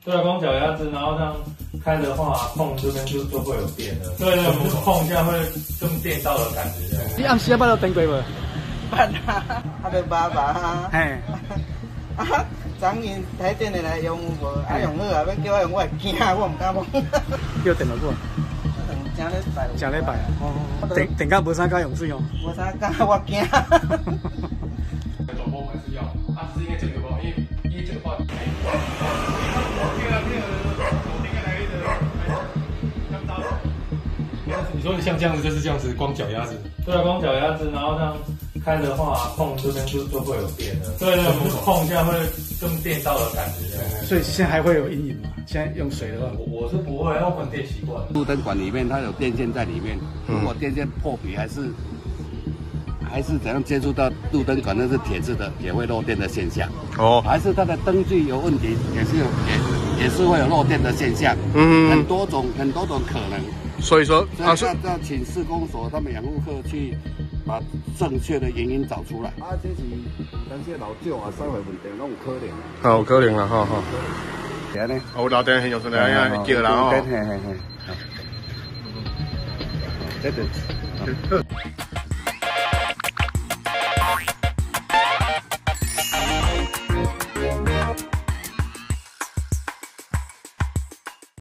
对啊，光脚丫子，然后这样开的话，碰这边就会有电了。对对，我们就碰一下会跟电到的感觉。 你暗时啊，捌到电过无？ 捌啊，啊就捌啊。嘿。啊，昨日台电的来用无？啊用好啊，要叫我用我会惊，我唔敢碰。 叫电落过。 正礼拜。 正礼拜啊。哦。电甲无啥敢用水哦。 无啥敢，我惊。 走风还是要，啊，是应该这个吧，因为这个话。你说像这样子就是这样子，光脚丫子。对啊，光脚丫子，然后这样开的话，碰这边就会有电了。对对，我们就碰一下会跟电到的感觉。 所以现在还会有阴影吗？现在用水的话， 我是不会，我可能电习惯。 路灯管里面它有电线在里面，如果电线破皮还是怎样接触到路灯管，那是铁质的，也会漏电的现象。哦，还是它的灯具有问题，也是会有漏电的现象。很多种可能。 所以说要请施工所他们养护科去把正确的原因找出来。啊，这是但是老旧啊，烧坏问题，拢有可能。 啊，有可能啦，吼吼。 对呢。 有漏电现象出来啊，叫啦吼。 嘿。这个。